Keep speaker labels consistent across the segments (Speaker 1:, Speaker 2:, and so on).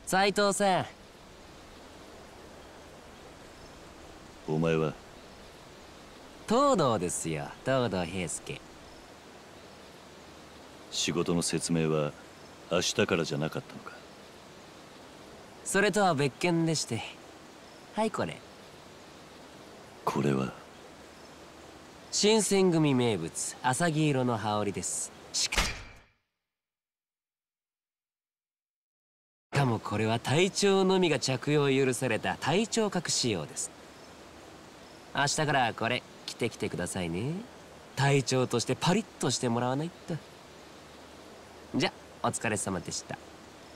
Speaker 1: 斉藤さん。
Speaker 2: お前は？
Speaker 1: 東堂ですよ、東堂平介。
Speaker 2: 仕事の説明は明日からじゃなかったのか？
Speaker 1: それとは別件でして。はい、これ。
Speaker 2: これは
Speaker 1: 新選組名物、浅黄色の羽織です。しかもこれは隊長のみが着用を許された隊長格仕様です。明日からこれ着てきてくださいね。隊長としてパリッとしてもらわないと。じゃ、お疲れ様でした。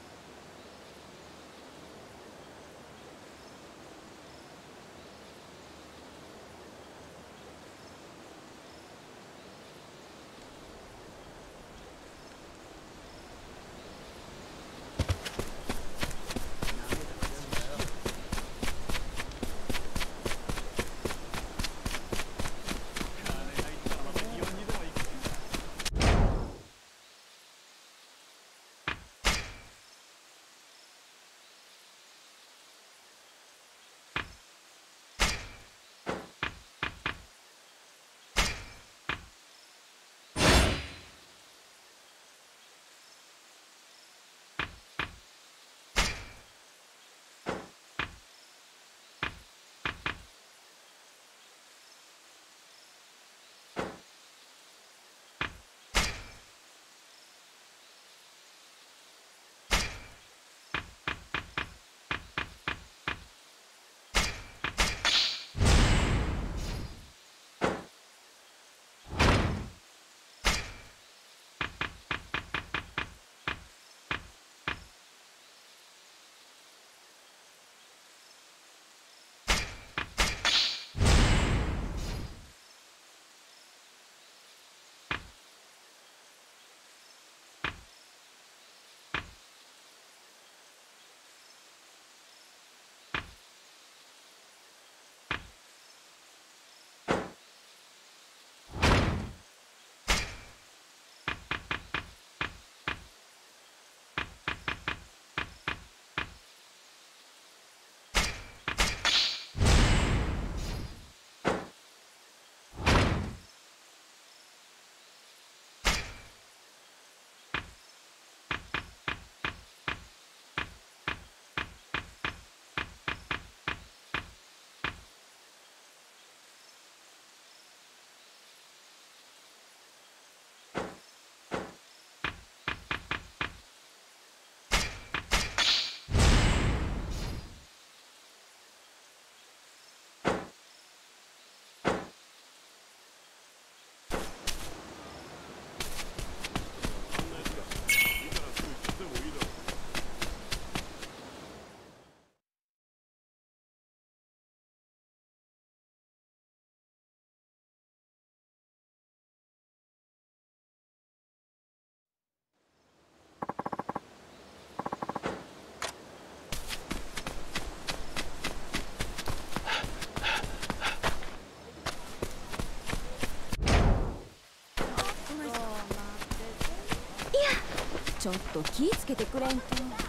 Speaker 3: ちょっと気ぃつけてくれんと。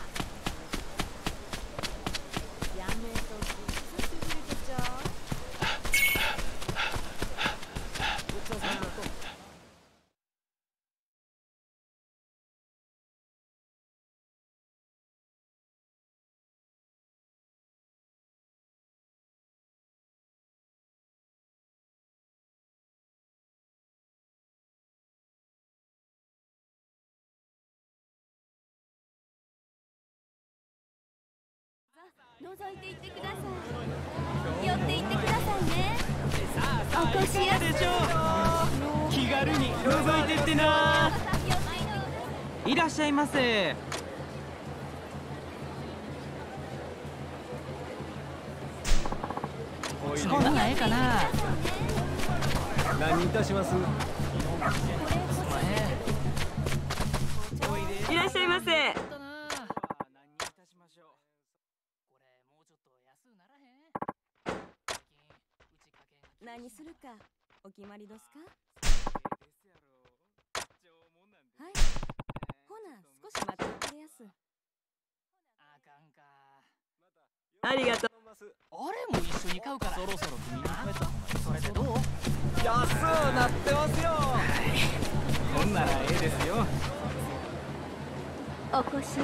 Speaker 3: 覗いていってください。寄っていってくださいね。お越しやすいでしょう。
Speaker 4: 気軽に覗いてってな。いらっしゃいませ。
Speaker 5: こんなんええかな。
Speaker 6: 何いたします？
Speaker 4: いらっしゃいませ。
Speaker 3: 何するかお決まりどすか？はい。ほな少し待っておくれやす。
Speaker 5: あかん
Speaker 4: ありがとう。
Speaker 5: 俺も一緒に買うからそろそろ君がそれでどう？
Speaker 6: 安うなってますよ。ほんならええですよ。
Speaker 3: おこしやす。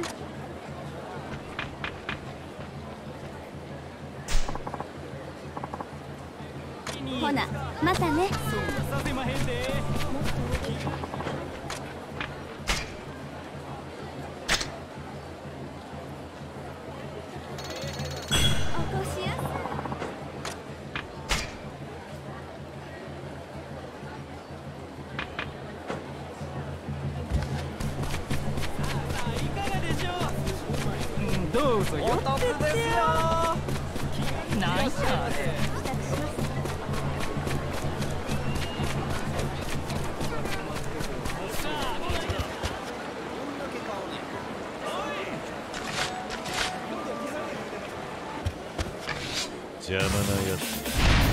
Speaker 3: ほな、またね。
Speaker 6: そうさせまへんで。
Speaker 3: おこしやす。
Speaker 6: いかがでしょう。どうぞよ。お得ですよ。
Speaker 5: なんやあれ。
Speaker 2: 邪魔なやつ。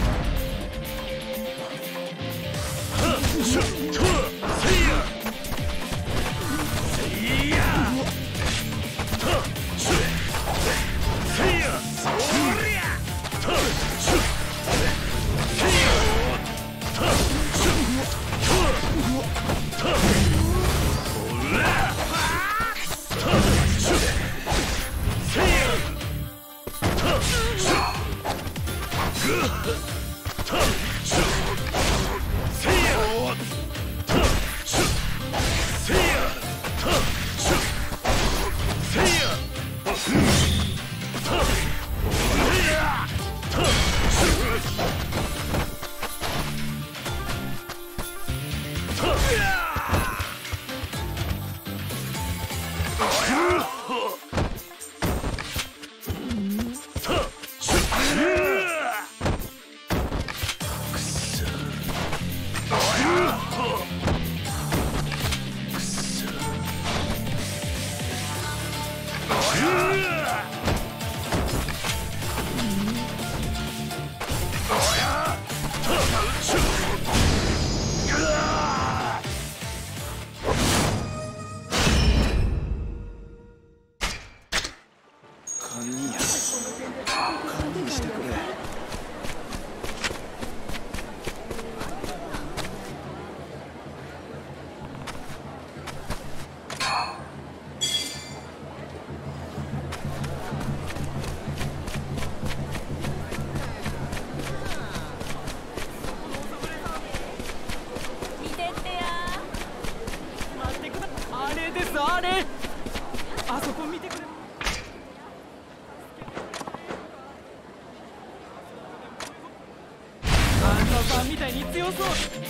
Speaker 6: あれ、あそこ見てくれ。アンダーさんみたいに強そう。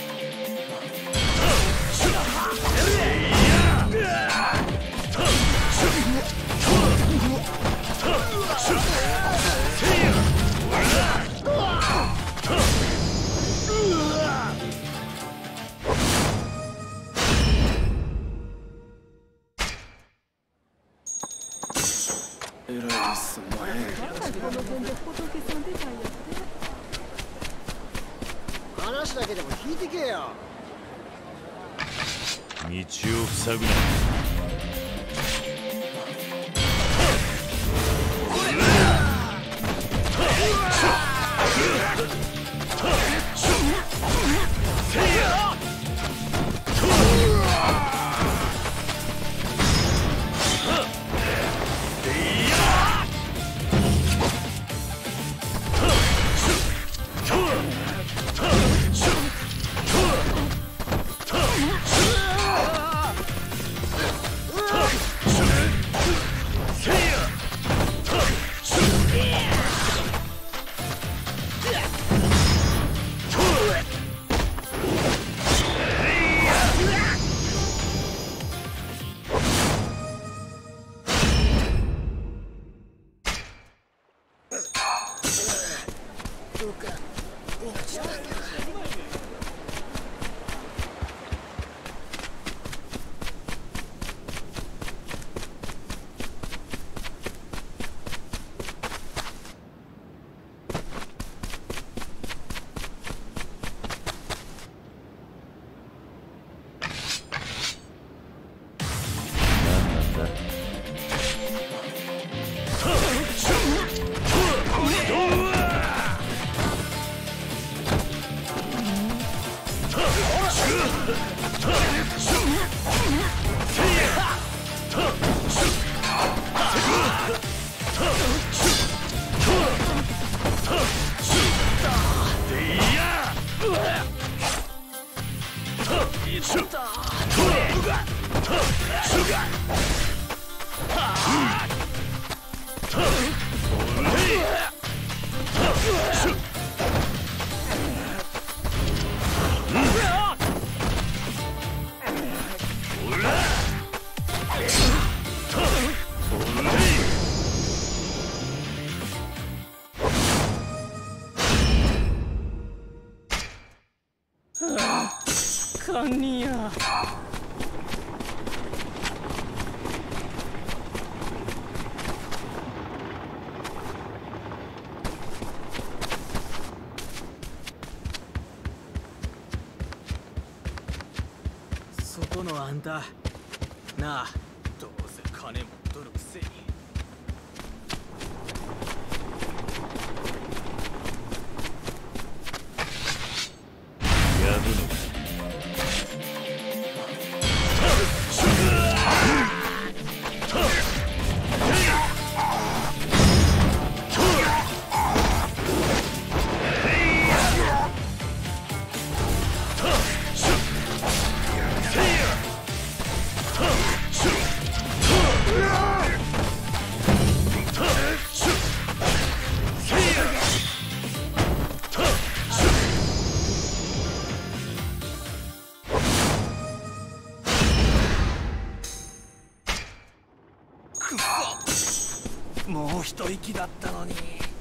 Speaker 7: 話だけでも引いてけよ。
Speaker 2: 道を塞ぐな。
Speaker 6: カニや。そこのあんたなあ、どうせ金も取るくせに。
Speaker 2: やるのか。
Speaker 6: もう一息だったのに。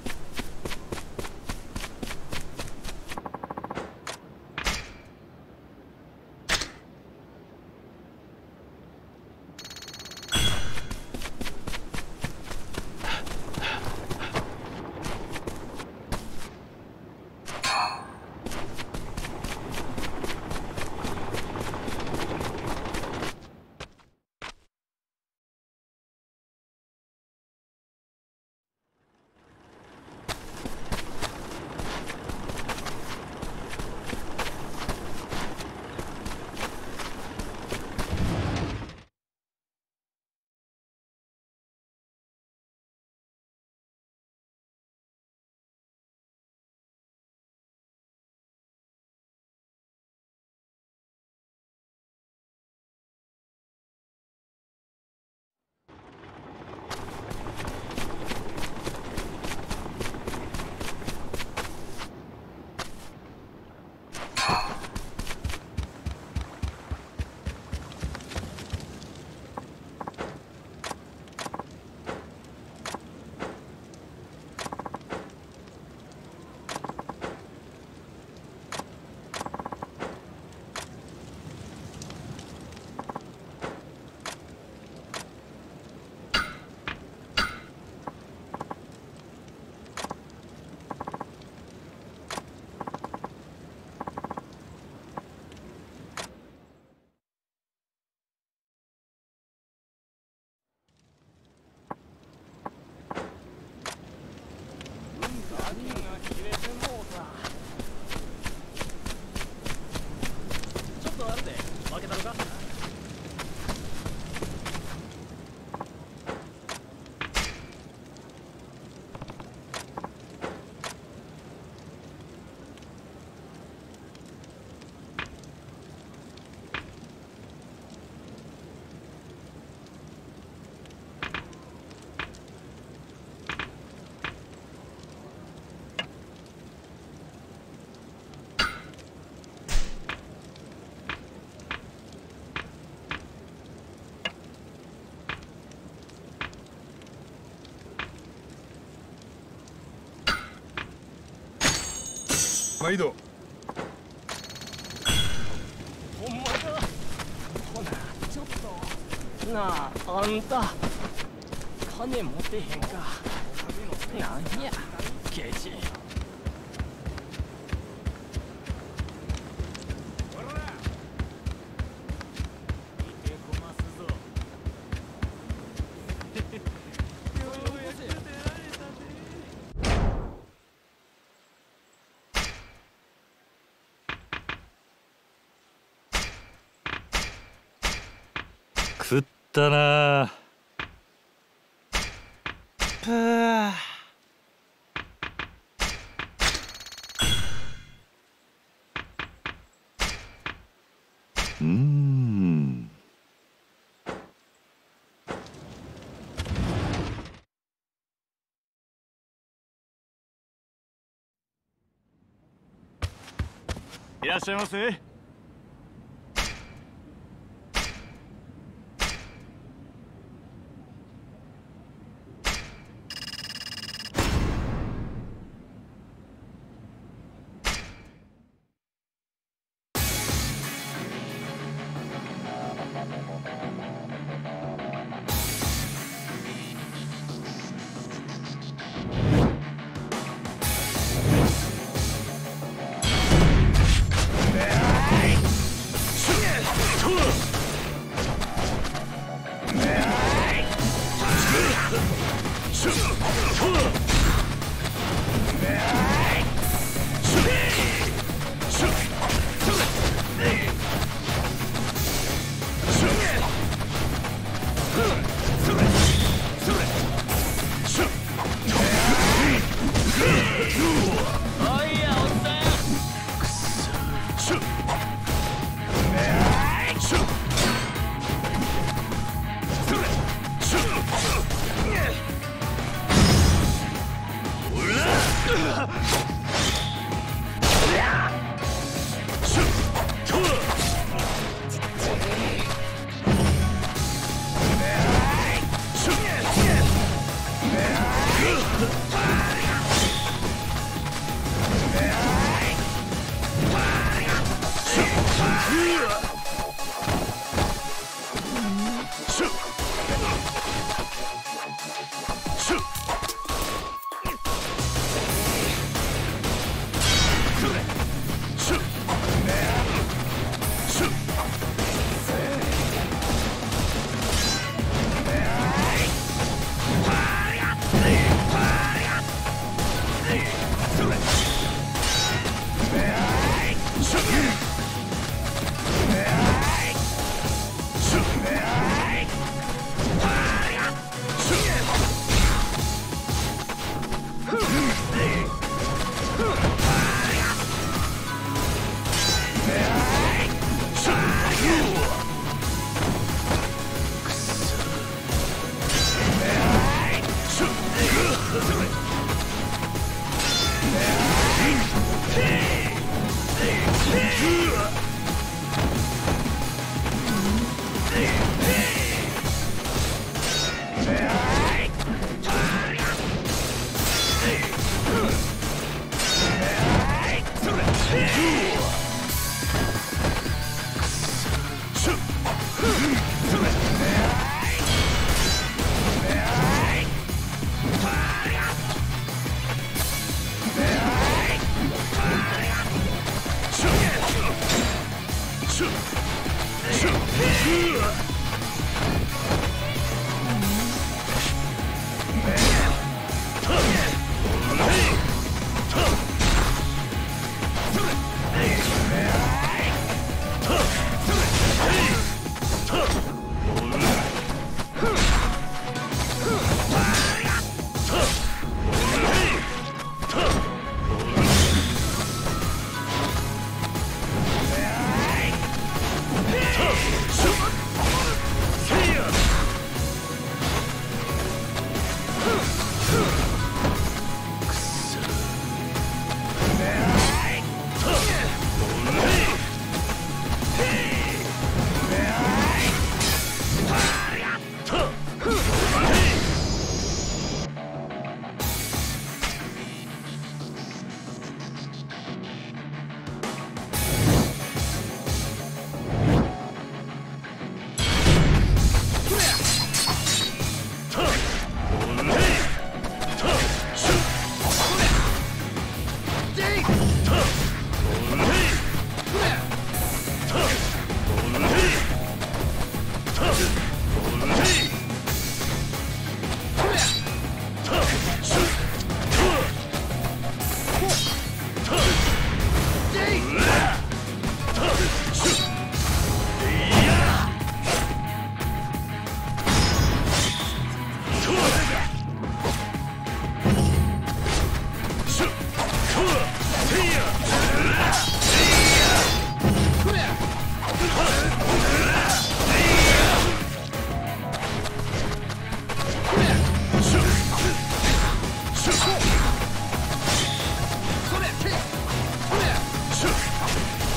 Speaker 6: ちょっとあるで、負けたのか。
Speaker 8: 毎度。
Speaker 6: ほんまか。ほな、ちょっと。なあ、あんた。金持てへんか。なんや、ケチ。
Speaker 2: 食ったな。
Speaker 8: いらっしゃいませ。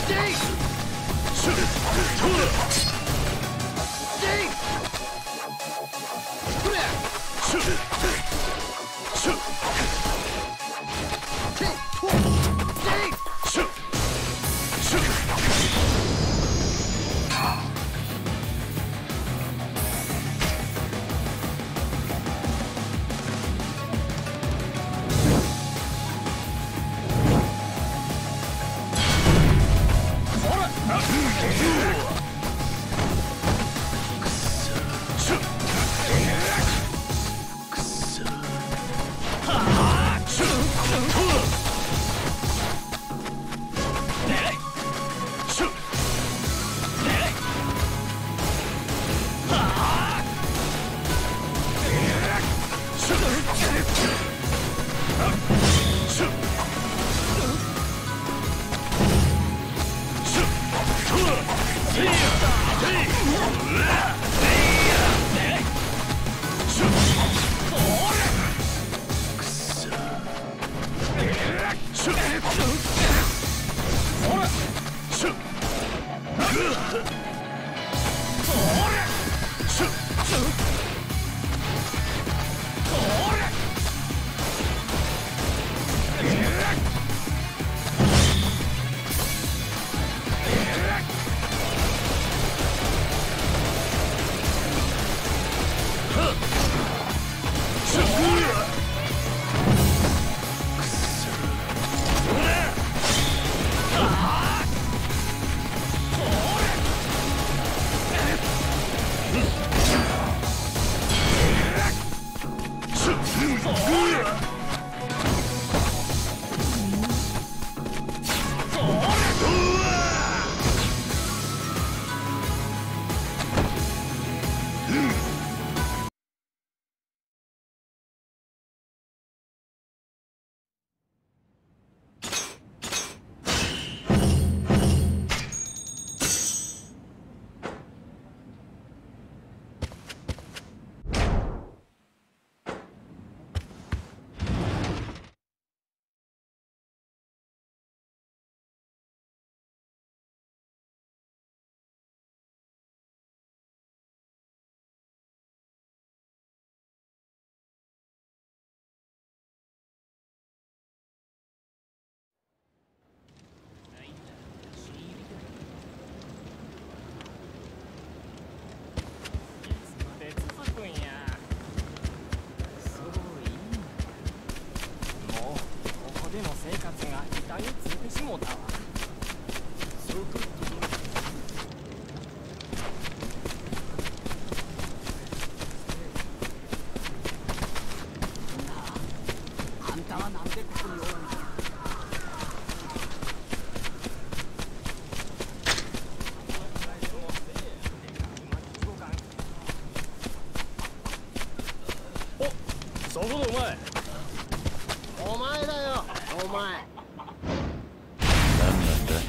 Speaker 6: そこのお前。お前だよ、お前。
Speaker 2: 何なんだ。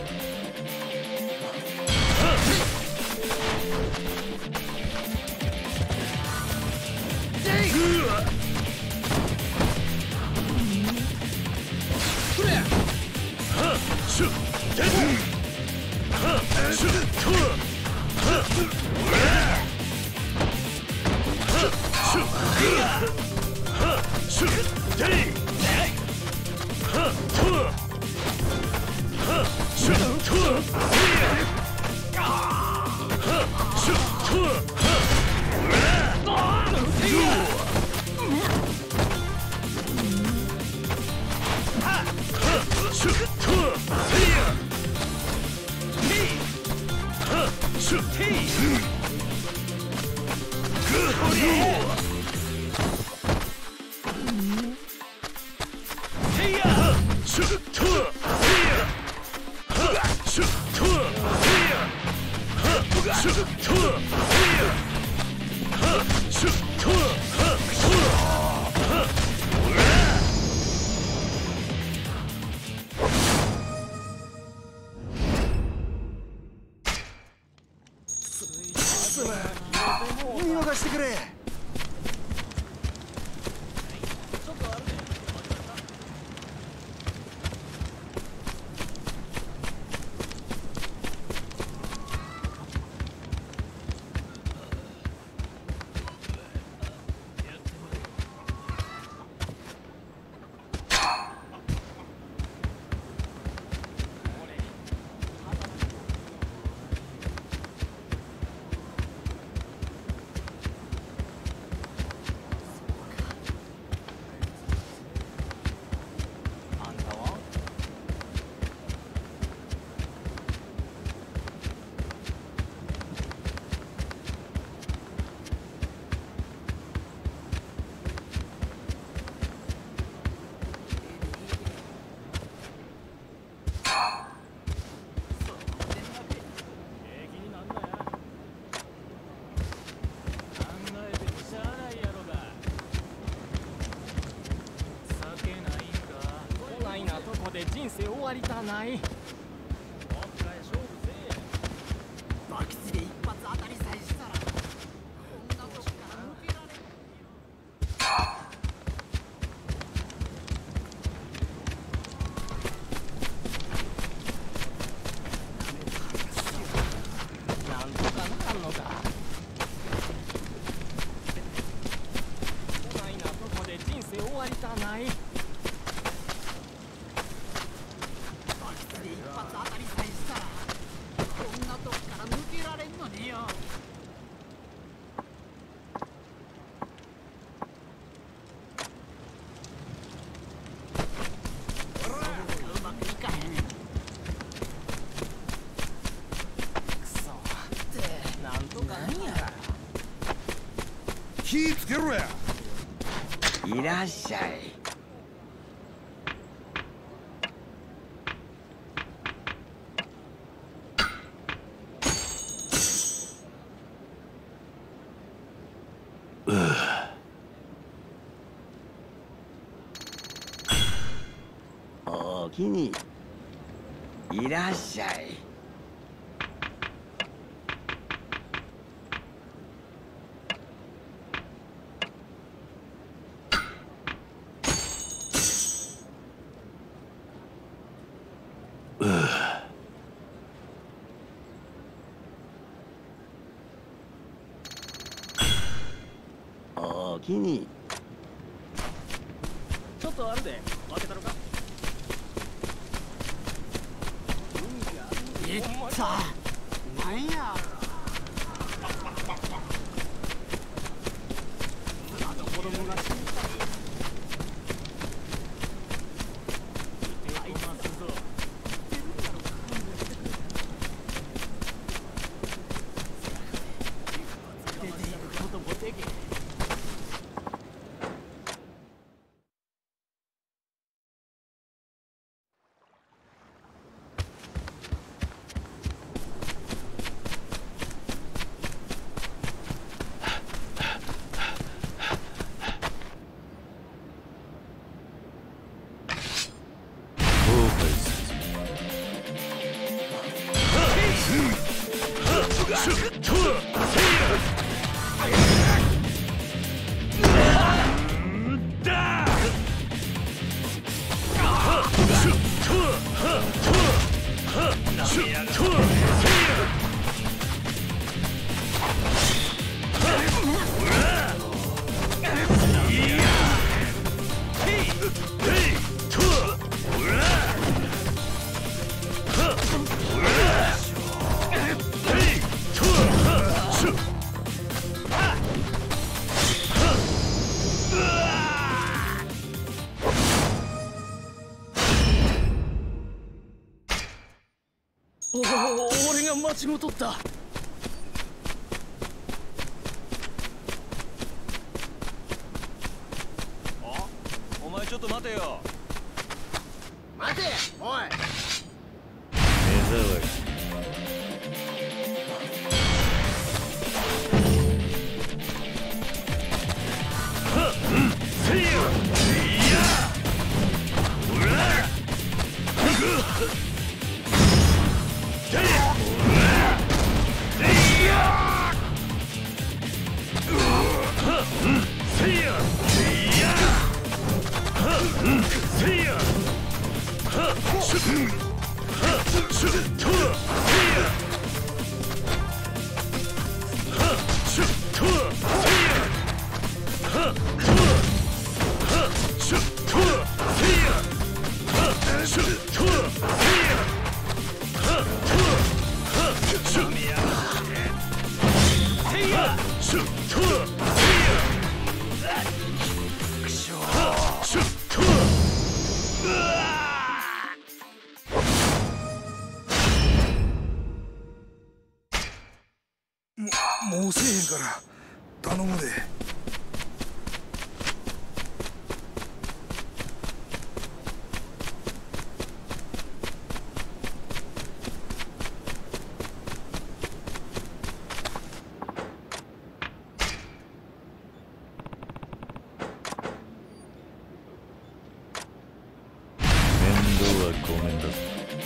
Speaker 7: 見逃してくれ。
Speaker 6: たない。
Speaker 5: バキツで一発当たりさえしたらこんなとこから抜けられる。
Speaker 6: なんとかならんのか。こないなとこで人生終わりたない。
Speaker 5: バキツで一発当たりさえしたらこんなとこから抜けられんのによ。うまくいかへん。
Speaker 6: なんとかなんや。
Speaker 7: 気ぃつけろや。
Speaker 9: いらっしゃい。おきに。いらっしゃい。おきに。
Speaker 6: ちょっとあるで。開けたのか。
Speaker 5: いったなんや。
Speaker 6: 子供が死んだ。あいつだぞ。出ていくこともできへん。俺が間違うとった。
Speaker 8: お前ちょっと待てよ。
Speaker 5: 待ておい。
Speaker 2: 目障り。
Speaker 7: もうせえへんから頼むで。
Speaker 2: 面倒はごめんだぞ。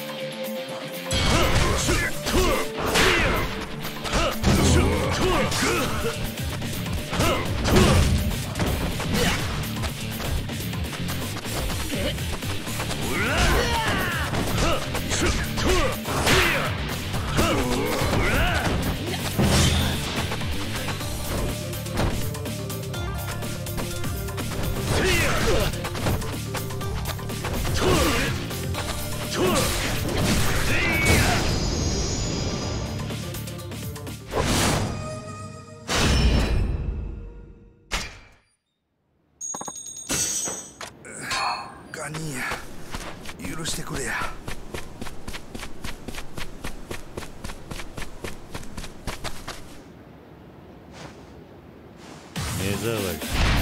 Speaker 2: 障り。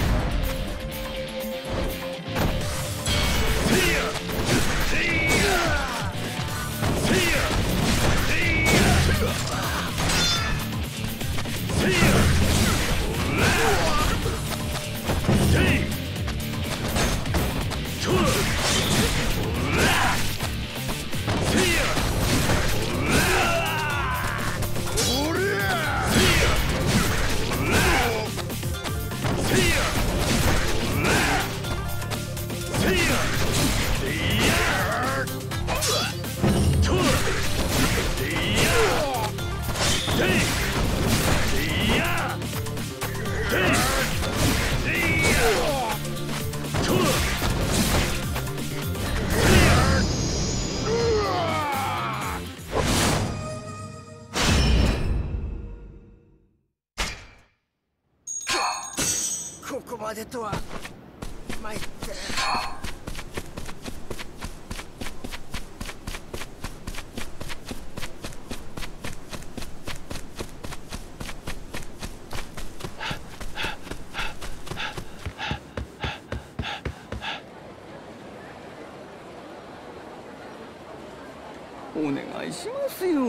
Speaker 6: ここまでとは参って。
Speaker 5: お願いしますよ。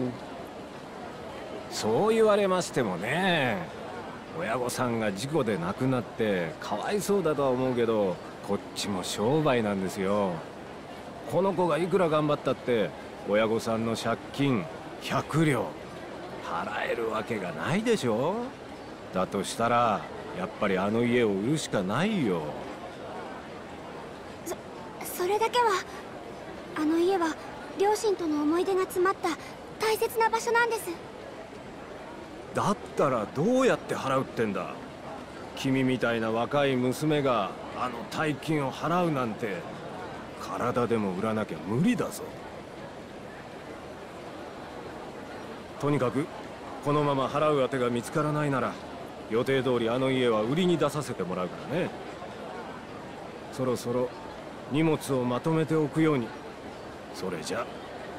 Speaker 10: そう言われましてもね、親御さんが事故で亡くなってかわいそうだとは思うけど、こっちも商売なんですよ。この子がいくら頑張ったって親御さんの借金100両払えるわけがないでしょ。だとしたらやっぱりあの家を売るしかないよ。
Speaker 3: それだけは、あの家は両親との思い出が詰まった大切な場所なんです。
Speaker 10: だったらどうやって払うってんだ。君みたいな若い娘があの大金を払うなんて、体でも売らなきゃ無理だぞ。とにかくこのまま払う当てが見つからないなら、予定通りあの家は売りに出させてもらうからね。そろそろ荷物をまとめておくように。それじゃ。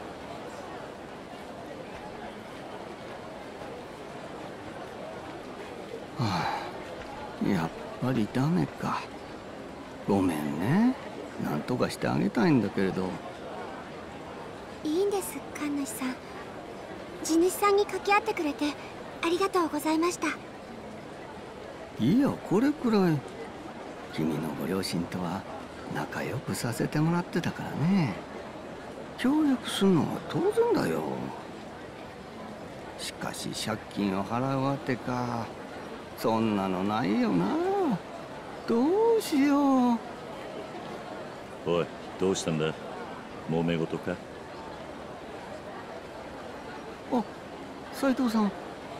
Speaker 5: はあ、やっぱりダメか。ごめんね。なんとかしてあげたいんだけれど。
Speaker 3: いいんです、神主さん。地主さんに掛け合ってくれてありがとうございました。
Speaker 5: いや、これくらい君のご両親とは仲良くさせてもらってたからね。協力するのは当然だよ。しかし借金を払うわけか。そんなのないよな。どうしよう。
Speaker 2: おい、どうしたんだ。揉め事か。
Speaker 5: あ、斉藤さん。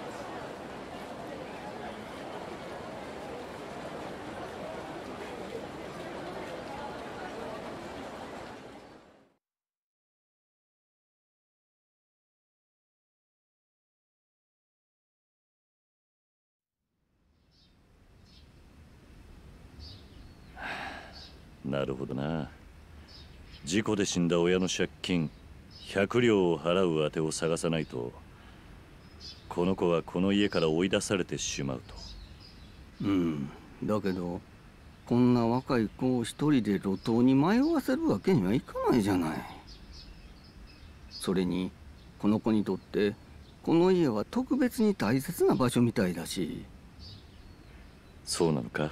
Speaker 2: なるほどな。事故で死んだ親の借金100両を払う当てを探さないと、この子はこの家から追い出されてしまうと。
Speaker 5: だけどこんな若い子を一人で路頭に迷わせるわけにはいかないじゃない。それにこの子にとってこの家は特別に大切な場所みたいだし。
Speaker 2: そうなのか。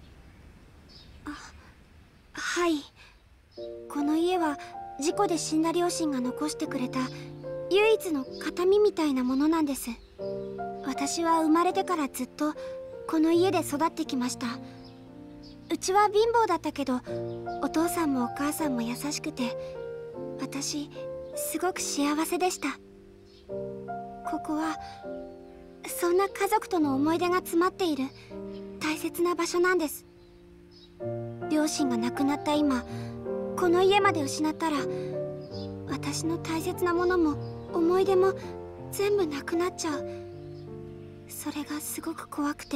Speaker 3: はい。この家は事故で死んだ両親が残してくれた唯一の形見みたいなものなんです。私は生まれてからずっとこの家で育ってきました。うちは貧乏だったけど、お父さんもお母さんも優しくて、私すごく幸せでした。ここはそんな家族との思い出が詰まっている大切な場所なんです。両親が亡くなった今、この家まで失ったら、私の大切なものも思い出も全部なくなっちゃう。それがすごく怖くて。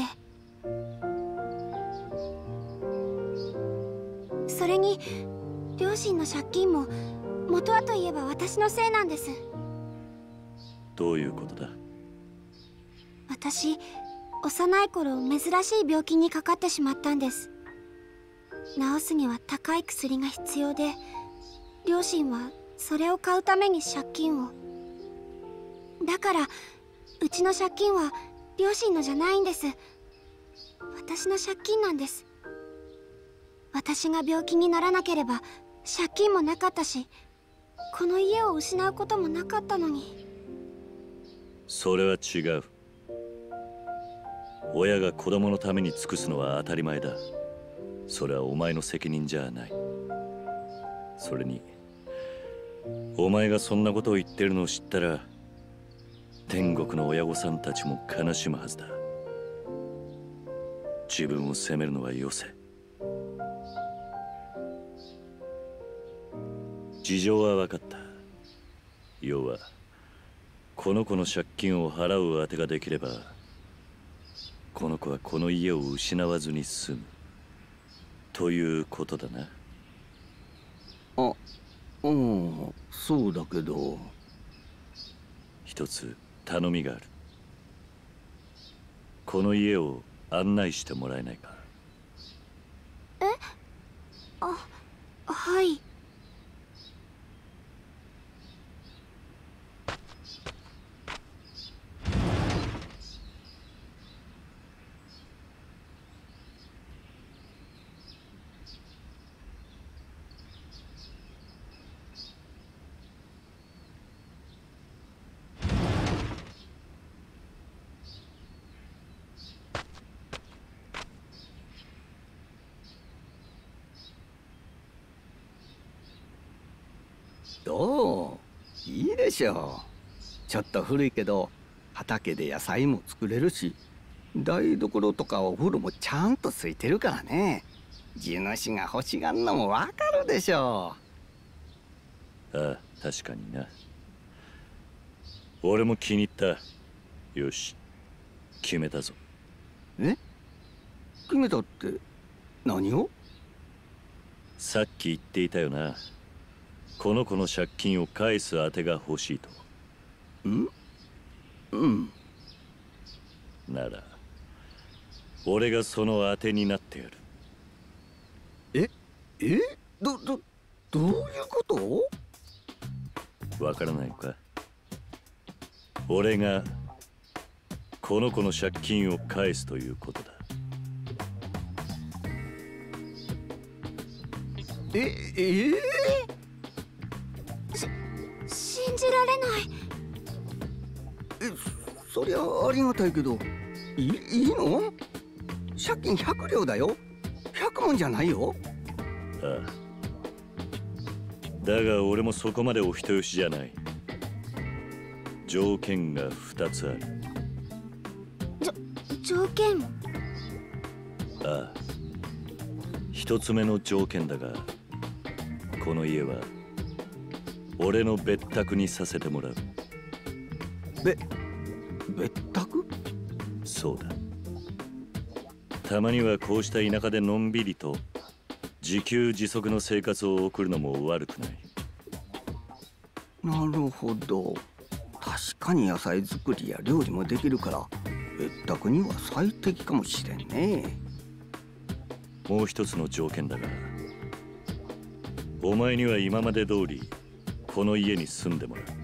Speaker 3: それに両親の借金も元はといえば私のせいなんです。
Speaker 2: どういうことだ。
Speaker 3: 私、 幼い頃珍しい病気にかかってしまったんです。治すには高い薬が必要で、両親はそれを買うために借金を。だからうちの借金は両親のじゃないんです。私の借金なんです。私が病気にならなければ借金もなかったし、この家を失うこともなかったのに。
Speaker 2: それは違う。親が子供のために尽くすのは当たり前だ。それはお前の責任じゃない。それにお前がそんなことを言ってるのを知ったら、天国の親御さんたちも悲しむはずだ。自分を責めるのはよせ。事情は分かった。要はこの子の借金を払う当てができれば、この子はこの家を失わずに済むということだな。
Speaker 5: そうだけど、
Speaker 2: 一つ頼みがある。この家を案内してもらえないか？
Speaker 3: はい。
Speaker 5: どう？いいでしょう。ちょっと古いけど畑で野菜も作れるし、台所とかお風呂もちゃんとついてるからね。地主が欲しがんのもわかるでしょ
Speaker 2: う。ああ、確かにな。俺も気に入った。よし、決めたぞ。
Speaker 5: 決めたって何を？
Speaker 2: さっき言っていたよな。この子の借金を返す当てが欲しいと。なら俺がその当てになってやる。
Speaker 5: どういうこと？
Speaker 2: わからないのか？俺がこの子の借金を返すということだ。
Speaker 3: 信じられない。
Speaker 5: そりゃありがたいけど、いいの？借金100両だよ。100文じゃないよ。
Speaker 2: ああ、だが俺もそこまでお人よしじゃない。条件が2つある。
Speaker 3: 条件？
Speaker 2: ああ、1つ目の条件だが、この家は俺の別宅にさせてもらう。
Speaker 5: 別宅？
Speaker 2: そうだ。たまにはこうした田舎でのんびりと自給自足の生活を送るのも悪くない。
Speaker 5: なるほど。確かに野菜作りや料理もできるから別宅には最適かもしれんね。
Speaker 2: もう一つの条件だが、お前には今まで通りこの家に住んでもらう。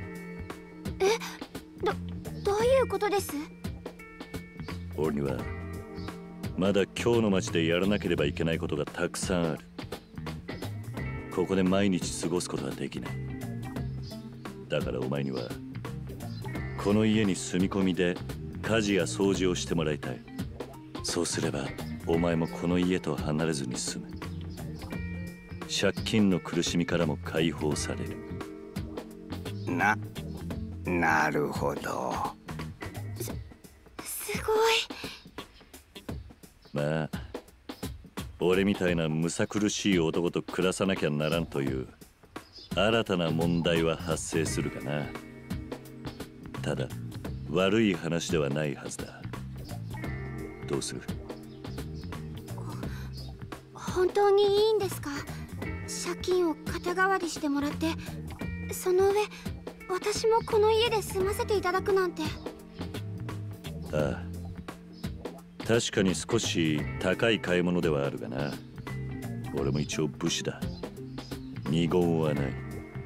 Speaker 3: どういうことです？
Speaker 2: 俺にはまだ今日の町でやらなければいけないことがたくさんある。ここで毎日過ごすことはできない。だからお前にはこの家に住み込みで家事や掃除をしてもらいたい。そうすればお前もこの家と離れずに済む。借金の苦しみからも解放される。
Speaker 5: なるほど。
Speaker 3: すごい。
Speaker 2: まあ俺みたいなむさ苦しい男と暮らさなきゃならんという新たな問題は発生するかな。ただ悪い話ではないはずだ。どうする？
Speaker 3: 本当にいいんですか？借金を肩代わりしてもらって、その上私もこの家で住ませていただくなんて。
Speaker 2: ああ、 確かに少し高い買い物ではあるがな。俺も一応武士だ。二言はない。
Speaker 3: あ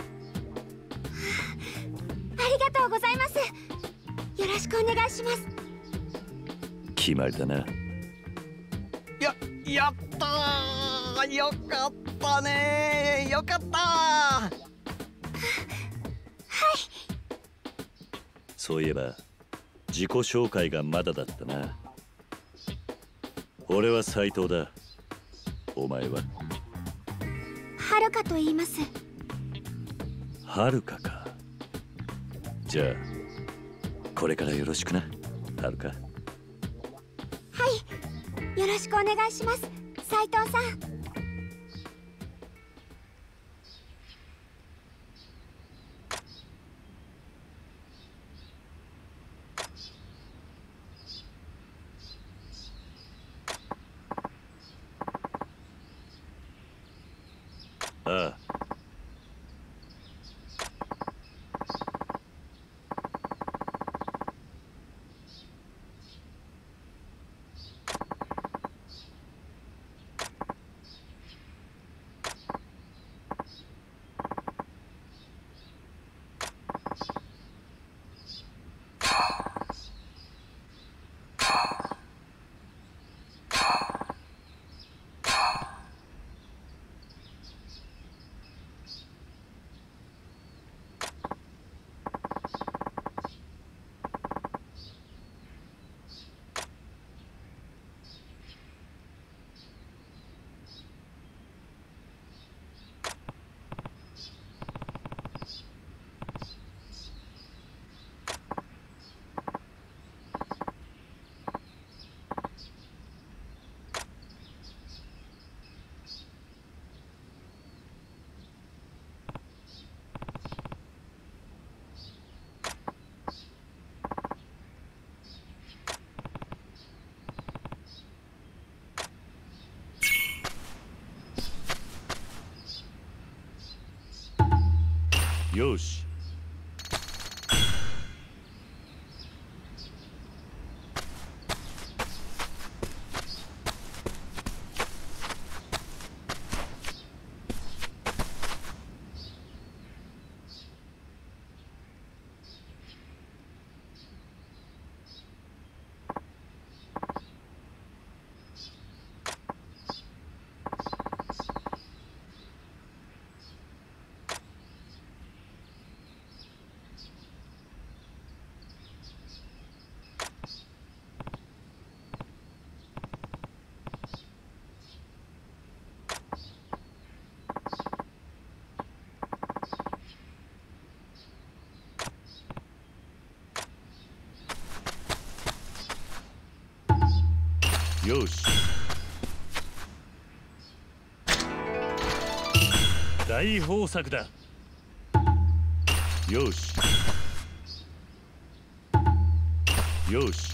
Speaker 3: りがとうございます。よろしくお願いします。
Speaker 2: 決まりだな。
Speaker 9: やったー、よかったねー、よかったー。はい。
Speaker 2: そういえば自己紹介がまだだったな。俺は斉藤だ。お前は？
Speaker 3: はるかと言います。
Speaker 2: はるかか。じゃあこれからよろしくな、はるか。
Speaker 3: はい、よろしくお願いします、斉藤さん。
Speaker 2: ああ。よし。よし。大豊作だ。よし。よし。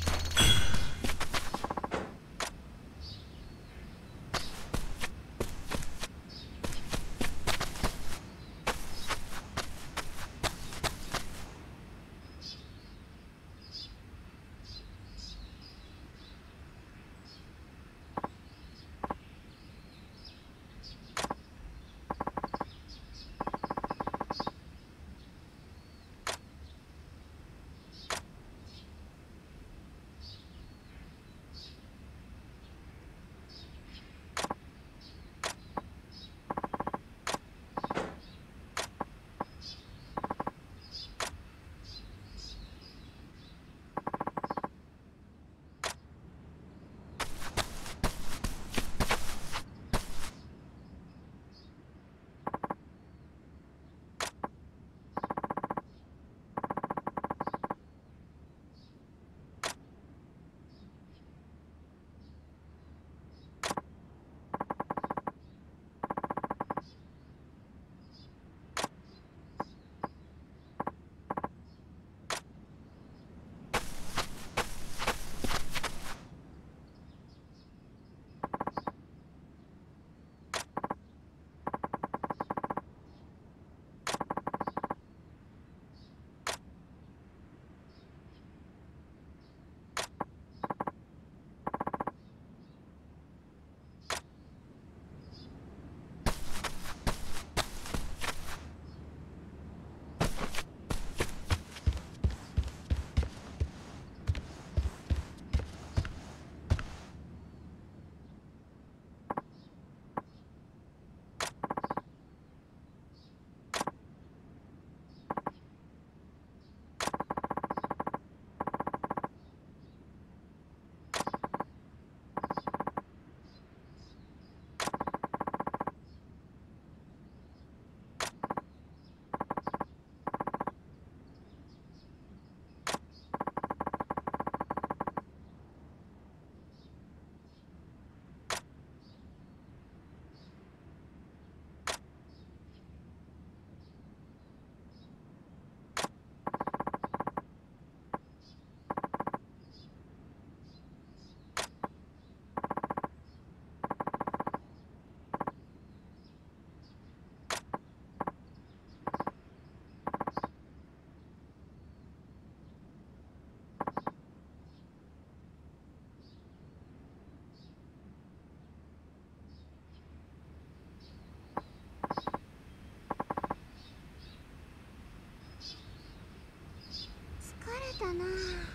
Speaker 3: たな。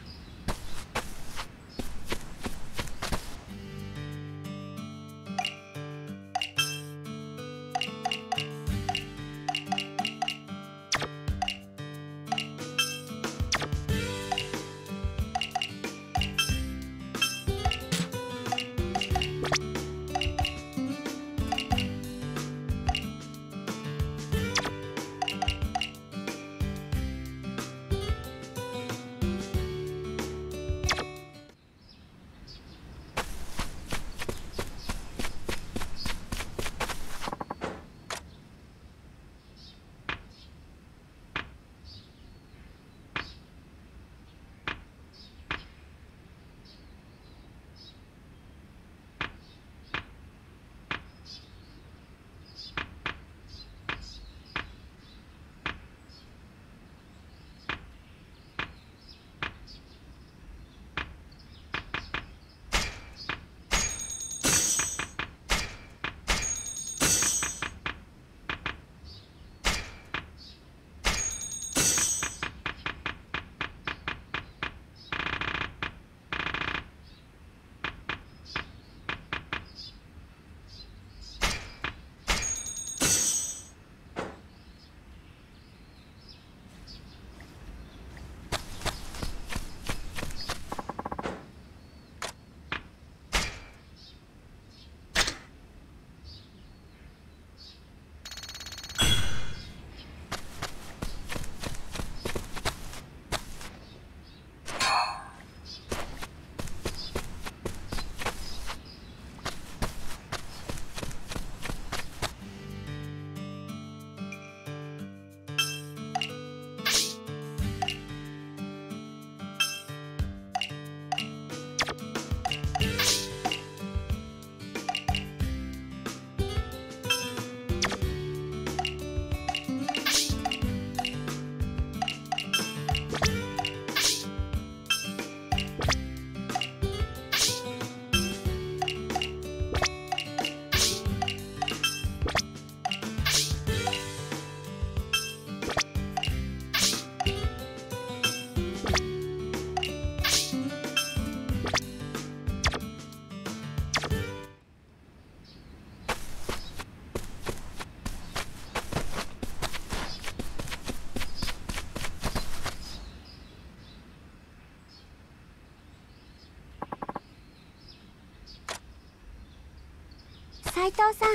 Speaker 3: 斉藤さん、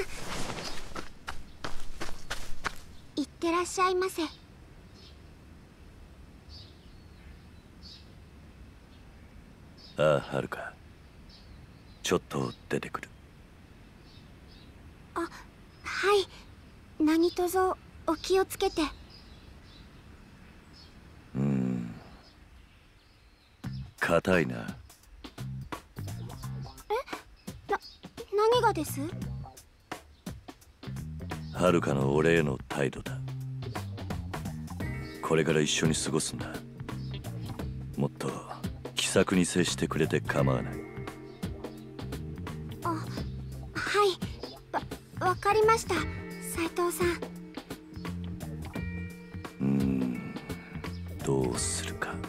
Speaker 3: いってらっしゃいませ。
Speaker 2: ああ、はるか。ちょっと出てくる。
Speaker 3: あ、はい。何卒お気をつけて。
Speaker 2: 硬いな。
Speaker 3: 何がです？
Speaker 2: はるかの俺への態度だ。これから一緒に過ごすんだ。もっと気さくに接してくれて構わない。
Speaker 3: あ、はい。わかりました、斉藤さん。
Speaker 2: どうするか。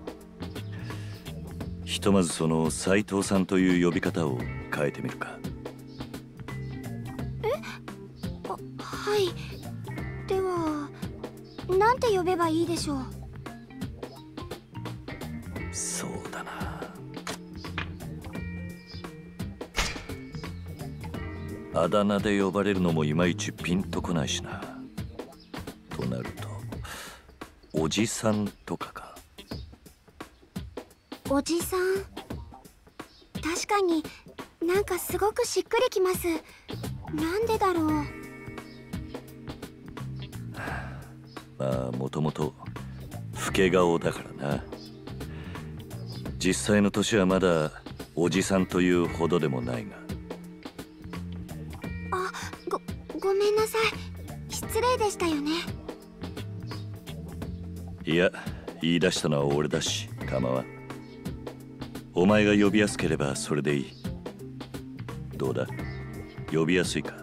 Speaker 2: ひとまずその斉藤さんという呼び方を変えてみるか。
Speaker 3: はい。ではなんて呼べばいいでしょう？
Speaker 2: そうだな。あだ名で呼ばれるのもいまいちピンとこないしな。となるとおじさんとかか。
Speaker 3: おじさん、確かになんかすごくしっくりきます。なんでだろう。
Speaker 2: まあもともと老け顔だからな。実際の年はまだおじさんというほどでもないが。
Speaker 3: あ、ごめんなさい。失礼でしたよね。
Speaker 2: いや、言い出したのは俺だし構わん。お前が呼びやすければそれでいい。どうだ、呼びやすいか？
Speaker 3: はい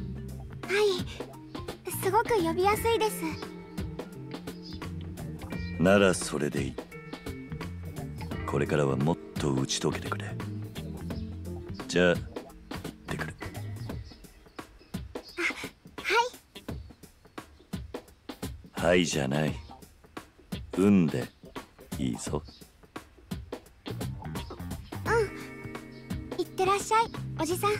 Speaker 3: 、すごく呼びやすいです。
Speaker 2: ならそれでいい。これからはもっと打ち解けてくれ。じゃあ行ってくる。はいじゃない。運でいいぞ。
Speaker 3: いってらっしゃい、おじさん。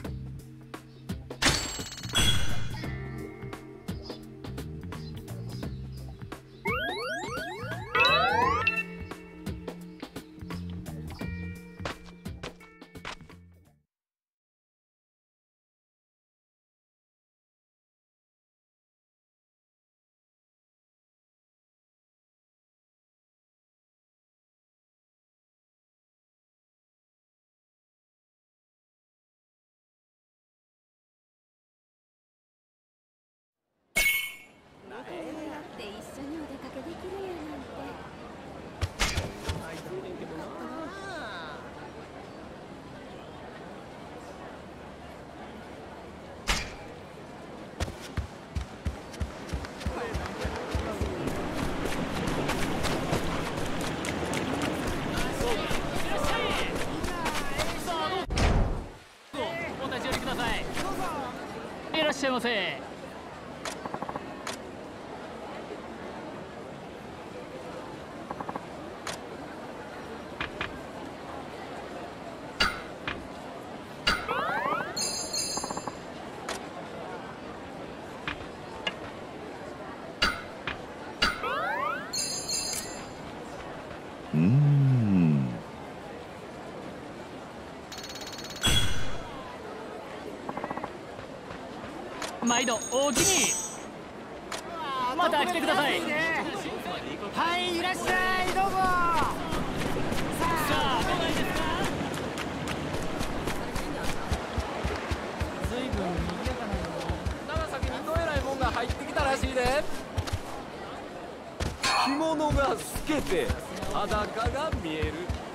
Speaker 11: って一緒にお出かけできるやなんて。
Speaker 6: お立ち寄りください。いらっしゃいませ。毎度おおきに。また来てください。
Speaker 12: はい、いらっしゃい、どうぞ。さ
Speaker 6: あ、どうがいいですか。
Speaker 12: ずいぶん賑やかな。長崎にどえらいもんが入ってきたらしいで。着物が透けて裸が見える。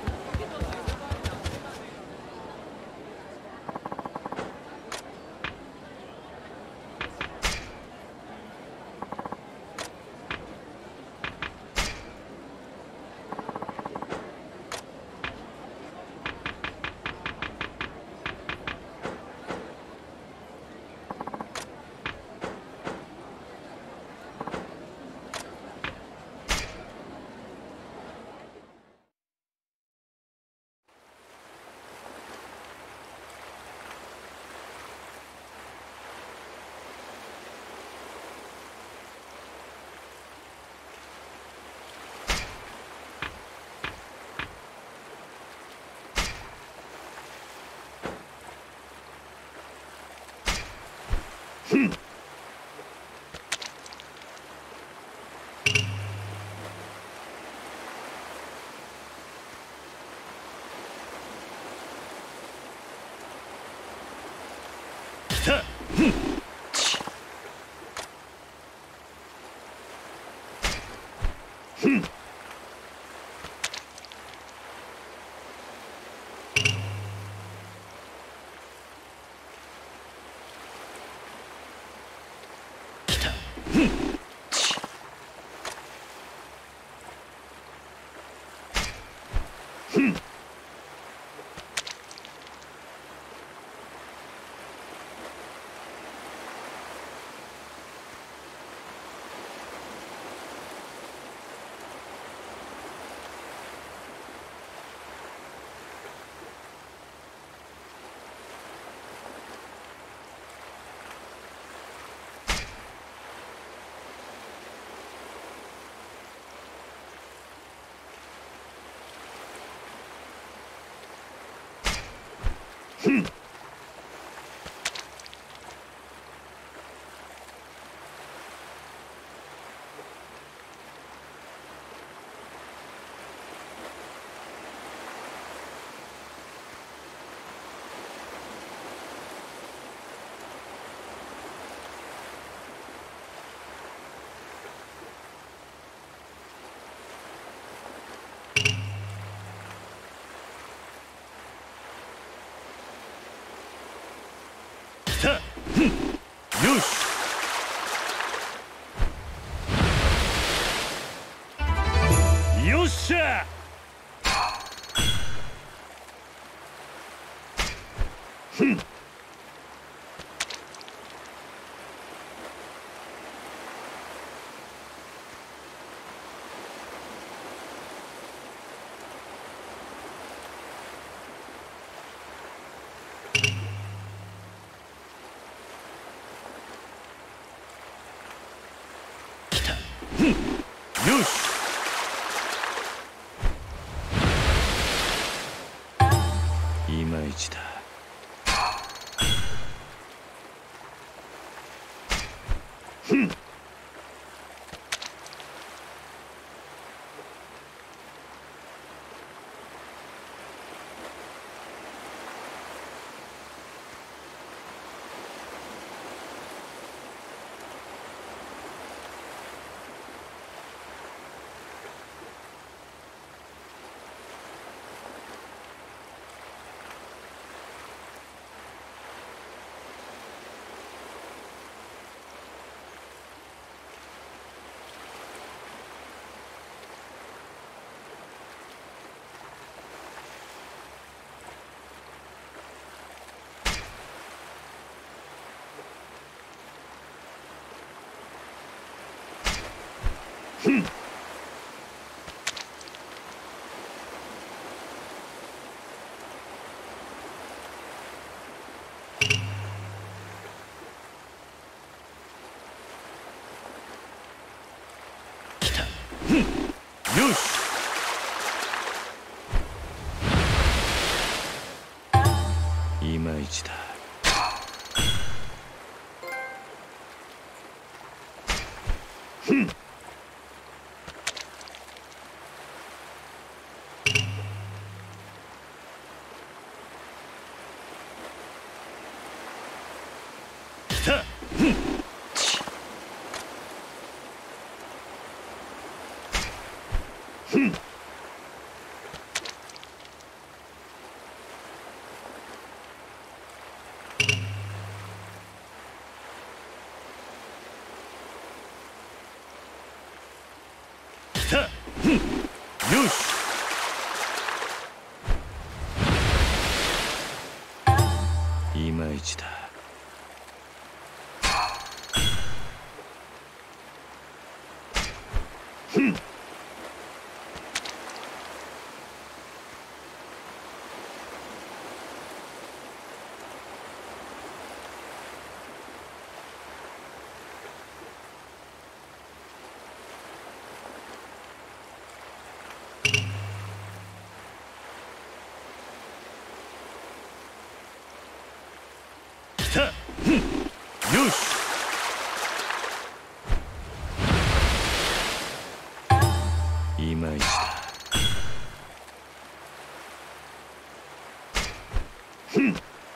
Speaker 2: よし。 よっしゃ。ふん。よし。いまいちだ。ふん。ふん。来た。ふん。よし。いまいちだ。ふん。来た。ふん。ふん。来た。ふん。よし。いまいちだ。ふん。来た。ふん。よし。いまいちだ。ふん。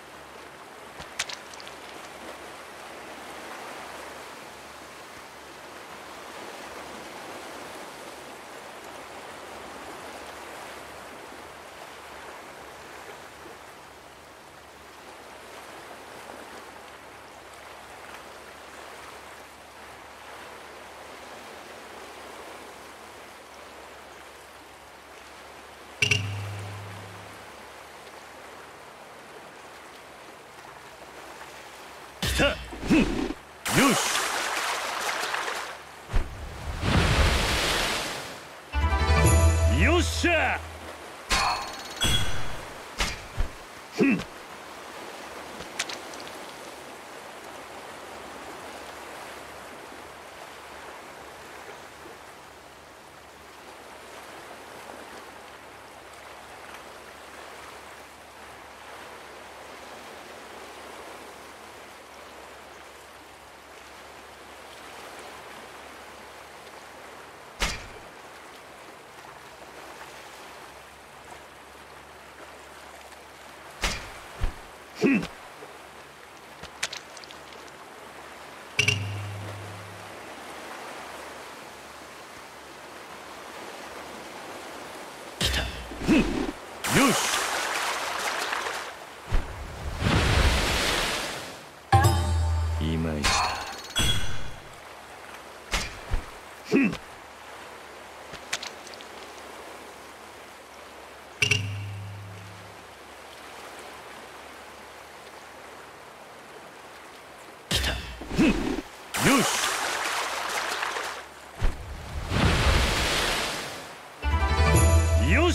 Speaker 2: 来た。ふん。よし。よっしゃ。ふん。ふん。来た。ふん。よし。いまいちだ。ふん。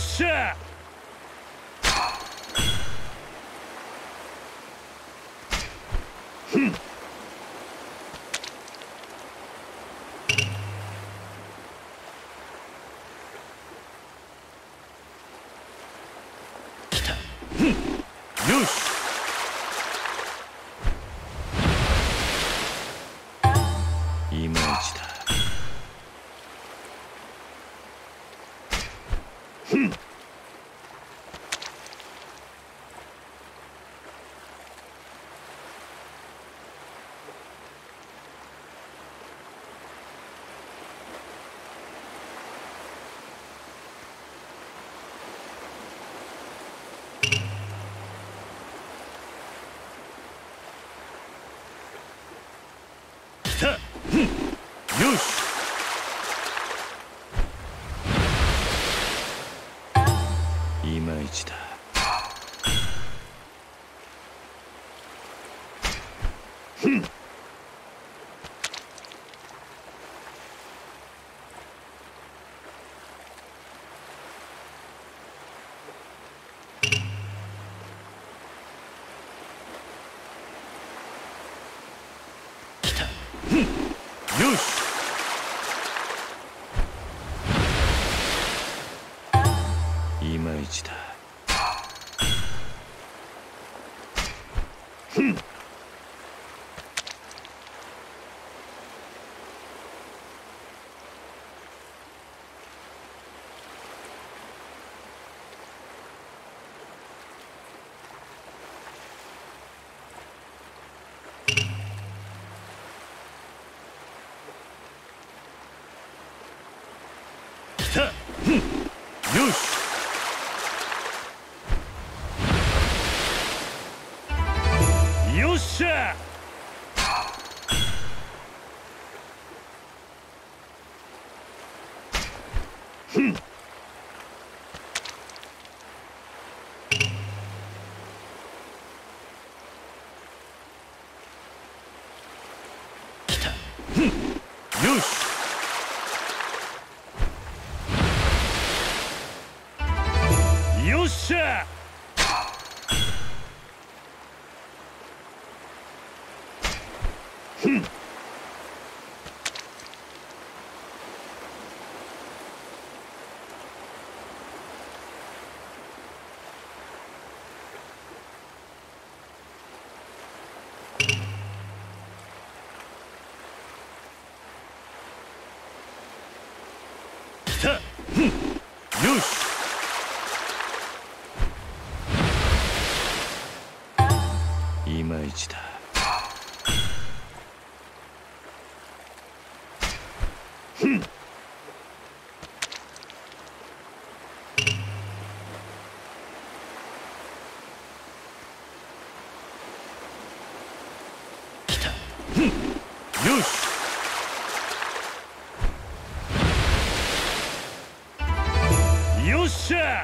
Speaker 2: よっしゃ。よし。いまいちだ。よし。いまいちだ。よし。いまいちだ。よし。よっしゃ。よし。よっしゃ。よし。いまいちだ。よし。よっしゃ。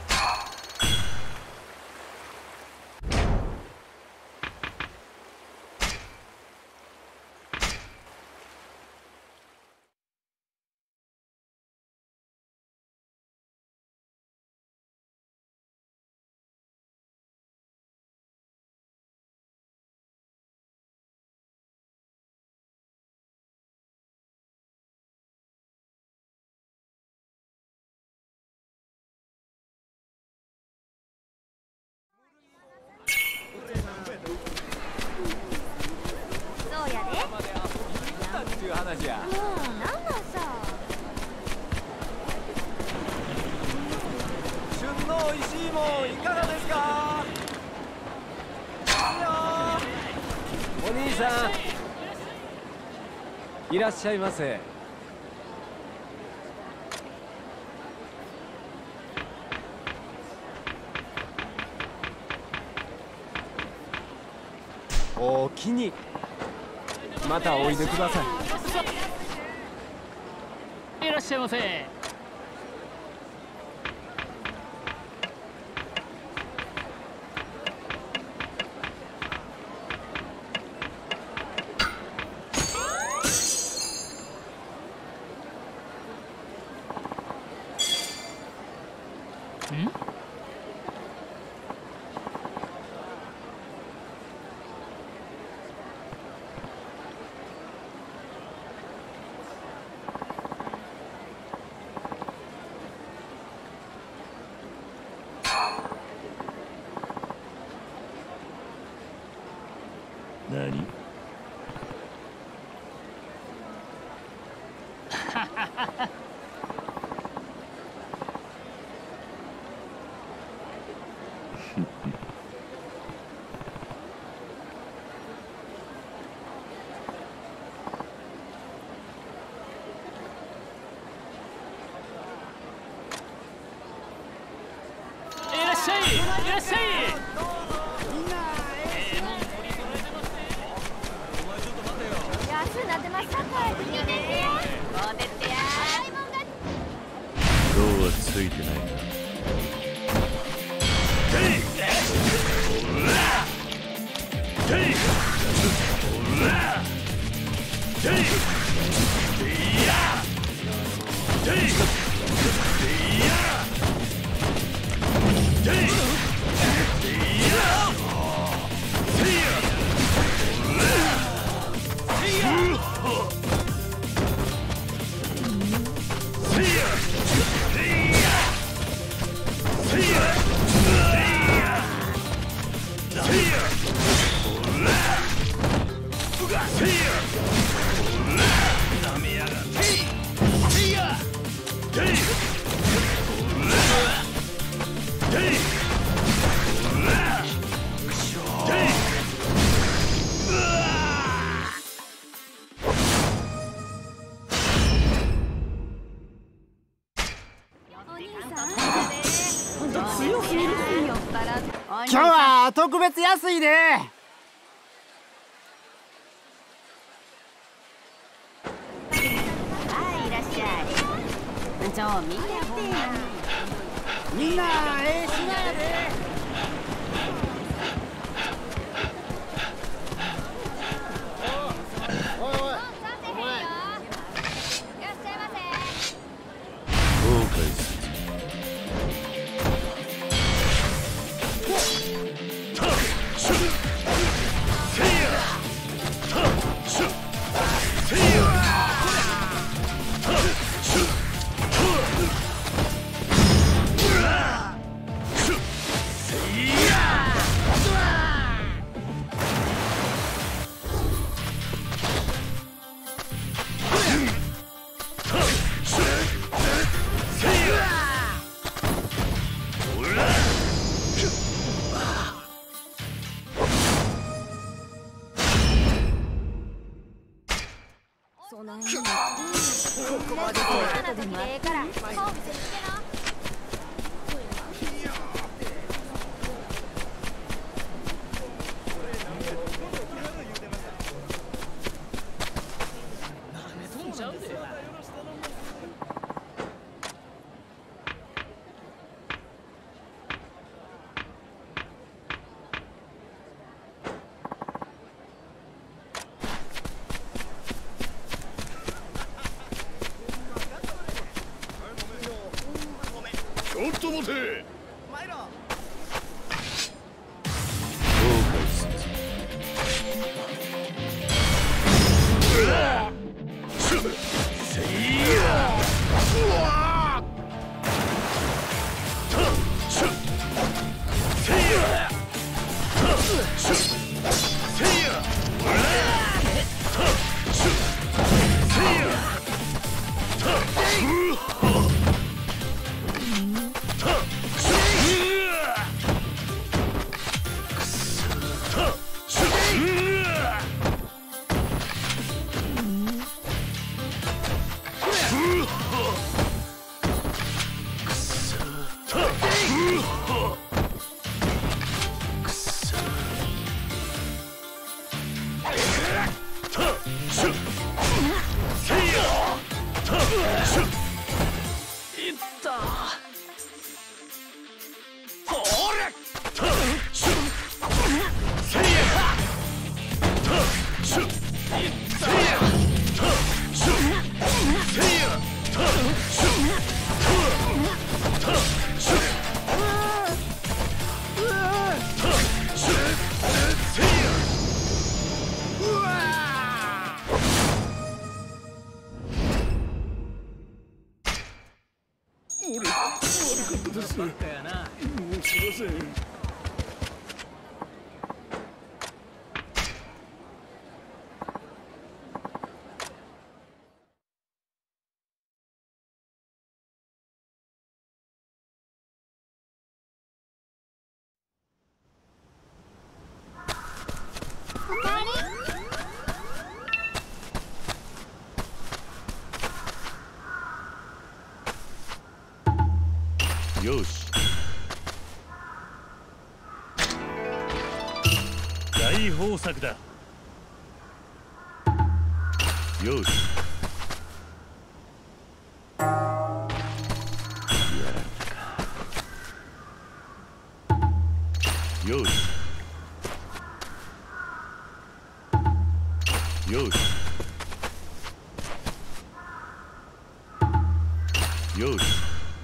Speaker 11: そうやで。
Speaker 12: っていう話や。
Speaker 11: もうなんなんさ。
Speaker 12: 旬の美味しいもんいかがですか。いいよ。お兄さんいらっしゃいませ。お気にまたおいでください。
Speaker 13: いらっしゃいませ。
Speaker 2: 何？
Speaker 6: いらっしゃい、いらっしゃい。
Speaker 2: 今日はついてないな。
Speaker 13: 今日は特別安いで。
Speaker 11: はい、いらっしゃい。ちょ、見てってや。
Speaker 13: みんな品やで。
Speaker 11: おいおい、お前。いらっしゃいませ。
Speaker 2: 後悔する。
Speaker 11: ここまで来たでもええから顔見せつけな。
Speaker 14: ちょっと待て。
Speaker 7: 悪かったです。もうすいません。
Speaker 2: よし、大豊作だ。よし、やられたか。よし、よし、よし。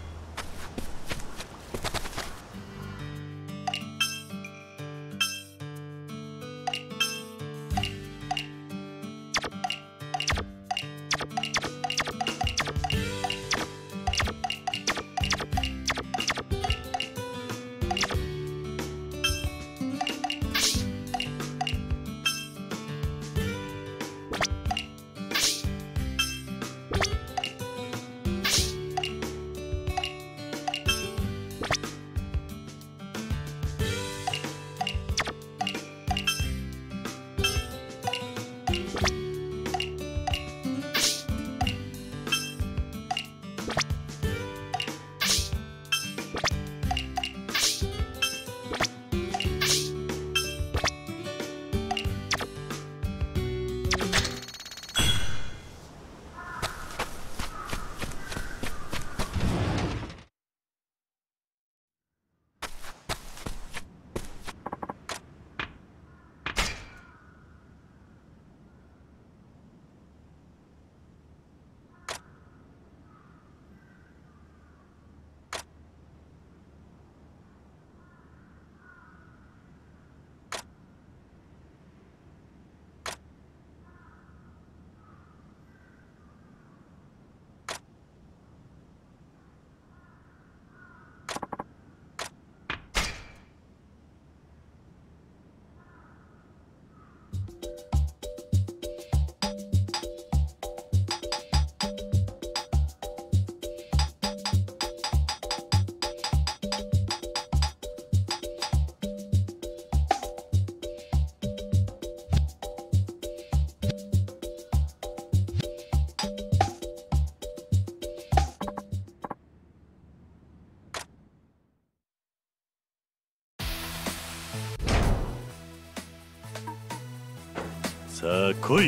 Speaker 2: さあ来い。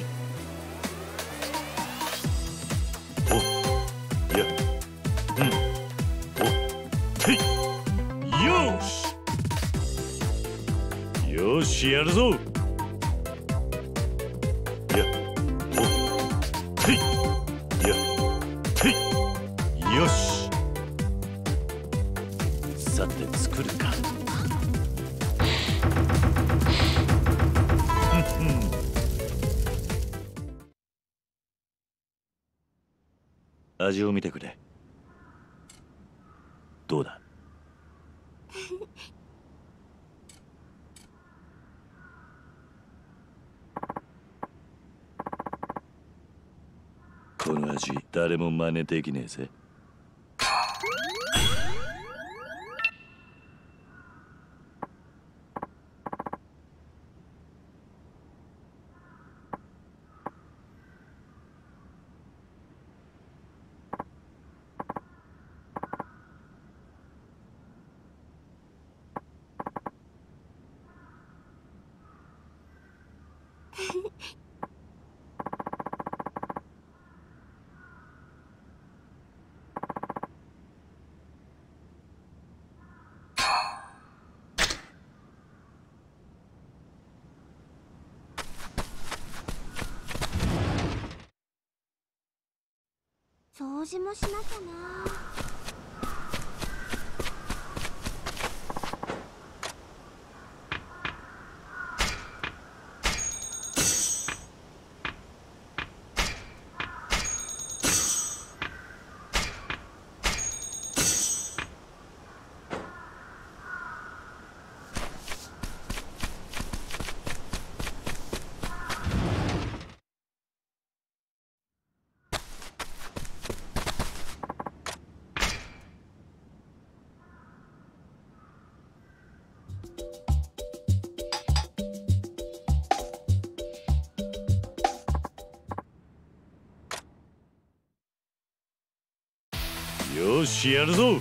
Speaker 2: お、いや、お、てい、よし、よしやるぞ。いや、お、てい、いや、てい、よし。さて作るか。味を見てくれ。どうだ。この味誰も真似できねえぜ。
Speaker 3: 掃除もしなきゃな。
Speaker 2: よしやるぞ。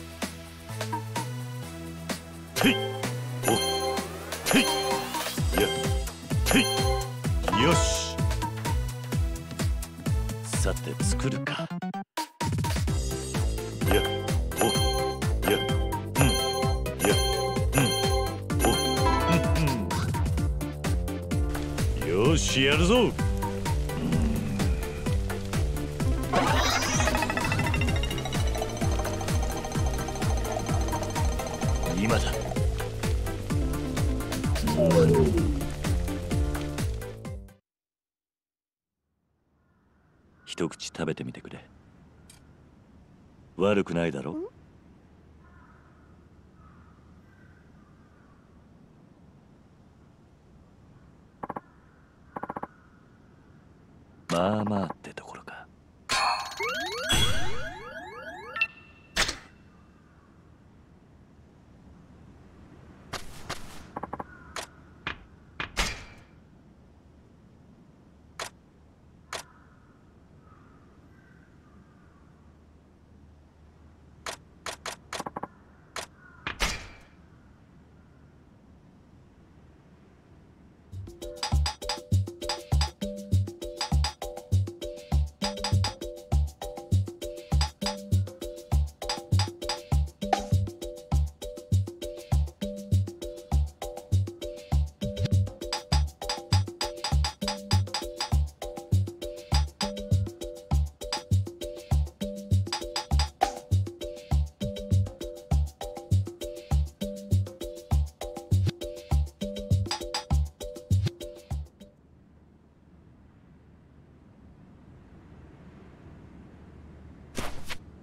Speaker 2: ていおていやていよし。さて作るか。やおやうんやうんおよしやるぞ。今だ。一口食べてみてくれ。悪くないだろ。まあまあってところか。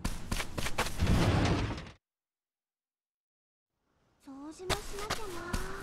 Speaker 3: 掃除もしなきゃな。